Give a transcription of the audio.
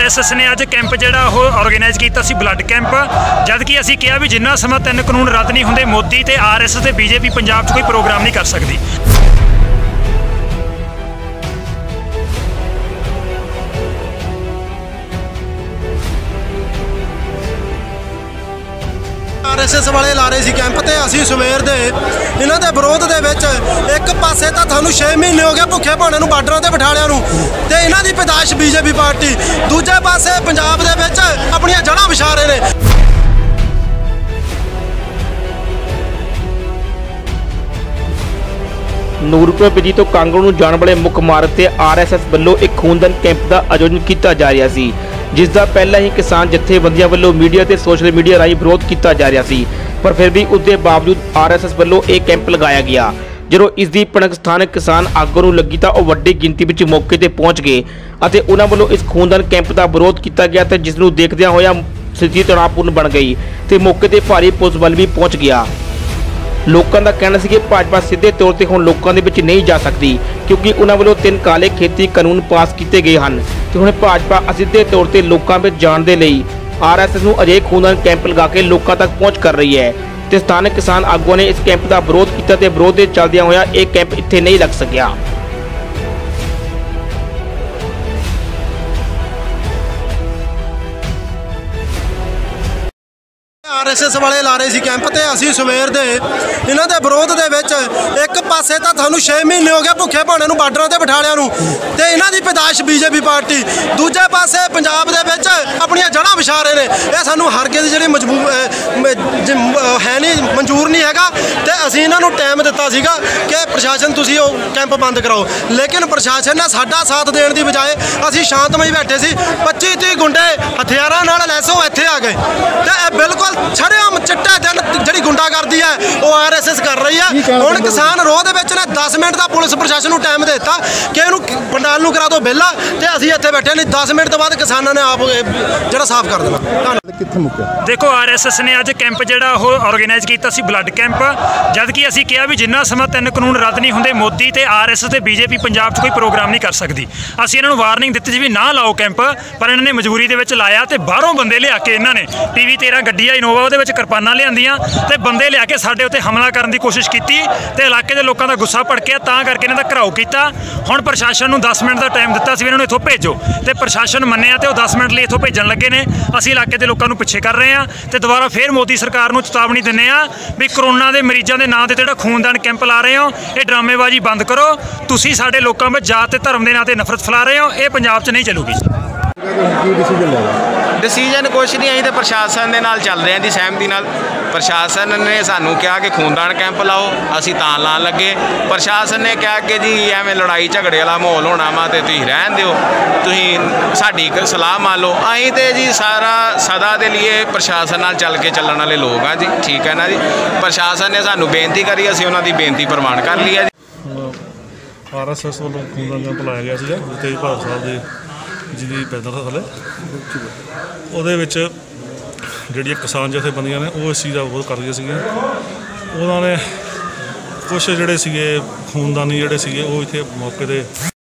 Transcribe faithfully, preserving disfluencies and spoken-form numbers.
S S ने अज camp जिहड़ा ओह organise किया सी ब्लड कैंप, जबकि असीं कहा भी जिन्ना समा तीन कानून रद्द नहीं होंदे मोदी ते आर एस एस ते बीजेपी पंजाब च कोई प्रोग्राम नहीं कर सकती। आर एस एस वाले ला रहे सी कैंप ते असीं सवेर दे इन्हां दे विरोध दे विच एक पासे तां थानूं छे महीने हो गए भुखे भाणे नूं बार्डरां ते बिठालिਆਂ नूं ते इन्हां दी पैदाइश बीजेपी पार्टी, दूजे पासे पंजाब दे विच अपणीਆਂ जड़ां विछा रहे ने। ਨੂਰਪੁਰ ਬਿਜੀ ਤੋਂ ਕਾਂਗੜ ਨੂੰ ਜਾਣ ਵਾਲੇ ਮੁੱਖ ਮਾਰਗ ਤੇ ਆਰ ਐਸ ਐਸ ਵੱਲੋਂ ਇੱਕ ਖੂਨਦਾਨ ਕੈਂਪ ਦਾ ਆਯੋਜਨ ਕੀਤਾ ਜਾ ਰਿਹਾ ਸੀ, ਜਿਸ ਦਾ ਪਹਿਲਾਂ ਹੀ ਕਿਸਾਨ ਜਥੇਬੰਦੀਆਂ ਵੱਲੋਂ ਮੀਡੀਆ ਤੇ ਸੋਸ਼ਲ ਮੀਡੀਆ ਰਾਹੀਂ ਵਿਰੋਧ ਕੀਤਾ ਜਾ ਰਿਹਾ ਸੀ, ਪਰ ਫਿਰ ਵੀ ਉਸ ਦੇ ਬਾਵਜੂਦ ਆਰ ਐਸ ਐਸ ਵੱਲੋਂ ਇਹ ਕੈਂਪ ਲਗਾਇਆ ਗਿਆ। ਜਦੋਂ ਇਸ ਦੀ ਭਣਕ ਸਥਾਨਕ ਕਿਸਾਨ ਆਗੂ ਨੂੰ ਲੱਗੀ ਤਾਂ ਉਹ ਵੱਡੀ ਗਿਣਤੀ ਵਿੱਚ ਮੌਕੇ ਤੇ ਪਹੁੰਚ ਗਏ ਅਤੇ ਉਹਨਾਂ ਵੱਲੋਂ ਇਸ ਖੂਨਦਾਨ ਕੈਂਪ ਦਾ ਵਿਰੋਧ ਕੀਤਾ ਗਿਆ ਤੇ ਜਿਸ ਨੂੰ ਦੇਖਦਿਆਂ ਹੋਇਆ ਸਥਿਤੀ ਤਣਾਅਪੂਰਨ ਬਣ ਗਈ ਤੇ ਮੌਕੇ ਤੇ ਭਾਰੀ ਪੁਲਿਸ ਬਲ ਵੀ ਪਹੁੰਚ ਗਿਆ। ਲੋਕਾਂ ਦਾ ਕਹਿਣਾ ਸੀ ਕਿ ਭਾਜਪਾ ਸਿੱਧੇ ਤੌਰ ਤੇ ਹੁਣ ਲੋਕਾਂ ਦੇ ਵਿੱਚ ਨਹੀਂ ਜਾ ਸਕਦੀ, ਕਿਉਂਕਿ ਉਹਨਾਂ ਵੱਲੋਂ ਤਿੰਨ ਕਾਲੇ ਖੇਤੀ ਕਾਨੂੰਨ ਪਾਸ ਕੀਤੇ ਗਏ ਹਨ ਤੇ ਹੁਣ ਭਾਜਪਾ ਅਸਿੱਧੇ ਤੌਰ ਤੇ ਲੋਕਾਂ ਵਿੱਚ ਜਾਣ ਦੇ ਲਈ ਆਰ ਐਸ ਐਸ ਨੂੰ ਅਜਿਹੇ ਖੂਨਦਾਨ ਕੈਂਪ ਲਗਾ ਕੇ ਲੋਕਾਂ ਤੱਕ ਪਹੁੰਚ ਕਰ ਰਹੀ ਹੈ ਤੇ ਸਥਾਨਕ ਕਿਸਾਨ ਆਗੂਆਂ ਨੇ ਇਸ ਕੈਂਪ ਦਾ ਵਿਰੋਧ ਕੀਤਾ ਤੇ ਵਿਰੋਧ ਦੇ ਚੱਲਦਿਆਂ ਹੋਇਆ ਇਹ ਕੈਂਪ ਇੱਥੇ ਨਹੀਂ ਲੱਗ ਸਕਿਆ। आर एस एस वाले ला रहे सी कैंप ते असीं सवेर दे इन्हां दे विरोध दे विच एक पासे तां थानूं छे महीने हो गए भुखे भाणे नूं बार्डरां ते बिठालिਆਂ नूं ते इन्हां दी पैदाइश बीजेपी पार्टी, दूजे पासे पंजाब दे विच अपणीਆਂ जड़ां विछा रहे ने। इह सानूं हरके दी जिहड़ी मजबूर है नहीं मंजूर नहीं हैगा ते असीं इन्हां नूं टाइम दित्ता सीगा कि प्रशासन तुसीं ओह कैंप बंद कराओ, लेकिन प्रशासन ने साडा साथ देण दी बजाए असीं शांतमई बैठे सी। पच्ची तीह गुंडे हथियारां नाल लैस हो इत्थे आ गए ते इह बिल्कुल छड़ेआम चिट्टे दिन जिहड़ी गुंडागर्दी है वो आर एस एस कर रही है। हुण किसान रोह दे विच ने दस मिनट का पुलिस प्रशासन नूं टाइम दे दित्ता कि इहनूं पंडाल नूं करा दो बेला ते असीं इत्थे बैठे नहीं, दस मिनट तो बाद किसानां ने आप जिहड़ा साफ कर देना। देखो आर एस एस ने अज कैंप जिहड़ा ओह ऑर्गेनाइज किया सी ब्लड कैंप, जबकि असीं कहा भी जिन्ना समा तीन कानून रद्द नहीं होंदे मोदी ते आर एस एस ते बीजेपी पंजाब च कोई प्रोग्राम नहीं कर सकती। असीं इन्हां नूं वार्निंग दित्ती सी भी ना लाओ कैंप, पर इन्हां ने मजबूरी दे विच लाया ते बाहरों बंदे लिया के इन्हां ने टी वी तेरह गड्डी आ इनोवा ਉਹਦੇ ਵਿੱਚ ਕਿਰਪਾਨਾਂ ਲਿਆਂਦੀਆਂ ਤੇ ਬੰਦੇ ਲਿਆ ਕੇ ਸਾਡੇ ਉੱਤੇ ਹਮਲਾ ਕਰਨ ਦੀ ਕੋਸ਼ਿਸ਼ ਕੀਤੀ ਤੇ ਇਲਾਕੇ ਦੇ ਲੋਕਾਂ ਦਾ ਗੁੱਸਾ ਭੜਕਿਆ, ਤਾਂ ਕਰਕੇ ਇਹਨਾਂ ਦਾ ਘਰਾਓ ਕੀਤਾ। ਹੁਣ ਪ੍ਰਸ਼ਾਸਨ ਨੂੰ ਦਸ ਮਿੰਟ ਦਾ ਟਾਈਮ ਦਿੱਤਾ ਸੀ ਇਹਨਾਂ ਨੂੰ ਇੱਥੋਂ ਭੇਜੋ ਤੇ ਪ੍ਰਸ਼ਾਸਨ ਮੰਨਿਆ ਤੇ ਉਹ ਦਸ ਮਿੰਟ ਲਈ ਇੱਥੋਂ ਭੇਜਣ ਲੱਗੇ ਨੇ। ਅਸੀਂ ਇਲਾਕੇ ਦੇ ਲੋਕਾਂ ਨੂੰ ਪਿੱਛੇ ਕਰ ਰਹੇ ਹਾਂ ਤੇ ਦੁਬਾਰਾ ਫੇਰ ਮੋਦੀ ਸਰਕਾਰ ਨੂੰ ਚੇਤਾਵਨੀ ਦਿੰਦੇ ਹਾਂ ਵੀ ਕਰੋਨਾ ਦੇ ਮਰੀਜ਼ਾਂ ਦੇ ਨਾਂ ਤੇ ਜਿਹੜਾ ਖੂਨਦਾਨ ਕੈਂਪ ਲਾ ਰਹੇ ਹੋ ਇਹ ਡਰਾਮੇਬਾਜ਼ੀ ਬੰਦ ਕਰੋ। ਤੁਸੀਂ ਸਾਡੇ ਲੋਕਾਂ ਵਿੱਚ ਜਾਤ ਤੇ ਧਰਮ ਦੇ ਨਾਂ ਤੇ ਨਫ਼ਰਤ ਫੈਲਾ ਰਹੇ ਹੋ, ਇਹ ਪੰਜਾਬ 'ਚ नहीं ਚੱਲੂਗੀ। डिसीजन कुछ नहीं, अं तो प्रशासन के नाल चल रहे हैं जी, सहमति नाल। प्रशासन ने सानू कहा कि खूनदान कैंप लाओ, असी तां लान लगे। प्रशासन ने कहा कि जी एवं लड़ाई झगड़े वाला माहौल होना वा तो तुसीं रहन दिओ, तुसीं साडी सलाह मान लो। अं तो जी सारा सदा के लिए प्रशासन नाल चल के चलने वाले लोग हाँ जी, ठीक है ना जी। प्रशासन ने सानू बेनती करी, असीं उन्हां दी बेनती प्रवान कर ली है जी। आर एस एस वालों खूनदान कैंप लाया गया सीगा तेज बहादुर साहब के ਜਿਹਦੀ ਪੈਦਲ ਥੱਲੇ ਉਹਦੇ ਵਿੱਚ ਜਿਹੜੀਆਂ ਕਿਸਾਨ ਜਥੇਬੰਦੀਆਂ ਨੇ ਉਹ ਇਸ ਚੀਜ਼ ਦਾ ਵਿਰੋਧ ਕਰ ਰਹੀਆਂ ਸੀਗੀਆਂ। ਉਹਨਾਂ ਨੇ ਕੁਛ ਜਿਹੜੇ ਸੀਗੇ ਖੂਨਦਾਨੀ ਜਿਹੜੇ ਸੀਗੇ ਉਹ ਇੱਥੇ ਮੌਕੇ 'ਤੇ